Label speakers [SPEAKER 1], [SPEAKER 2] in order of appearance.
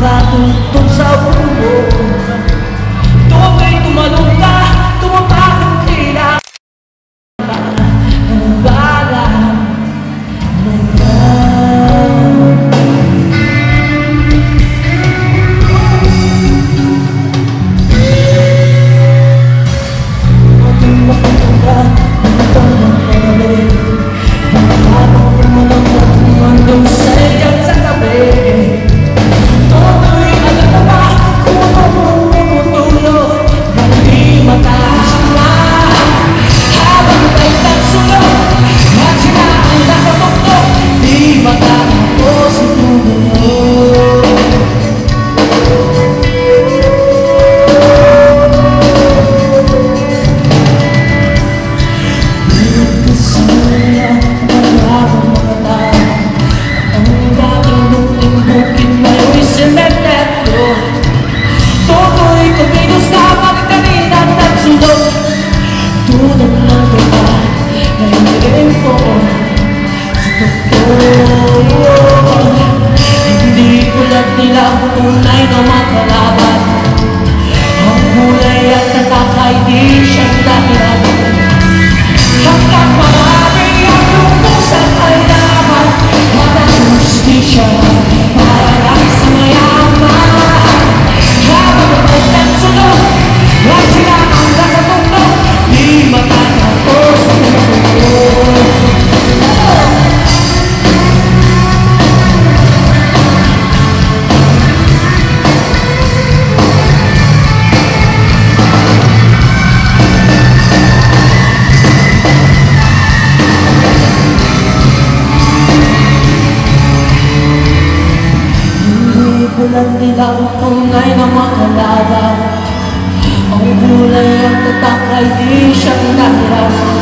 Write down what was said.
[SPEAKER 1] nakatuntun sa buong. Tuwa'y tumalong ka, tumapakang kailangan ng bala ng ating makatungka, hanggang ng pagaling. Nakakabang kumalang at kumandong sa iyan sa tabi. Toto'y alam na ba kung ano pumutulog ng di matahama? Habang tayo nagsulong at sila ang nasa tuktok, di matapos itulog. Pinagkasaya ng habang mga tao, ang dating munting bukid ngayon sementeryo. Toto'y kumilos ka, bakit kanina nagsulong? Tunay lang kita na hinirin ko sa totoo. Hindi tulad nila tunay na makalaban. Ang kulay at tatakay di siyang dahilan. Hanggang marami ang lumusan ay naman walang justisya para lang sa mayaman. Habang ang nagsulong at sila ang nasa tuktok, di matatapos itulog. Tulad nilang tunay na makalaban. Ang kulay at tatak ay di siyang dahilan.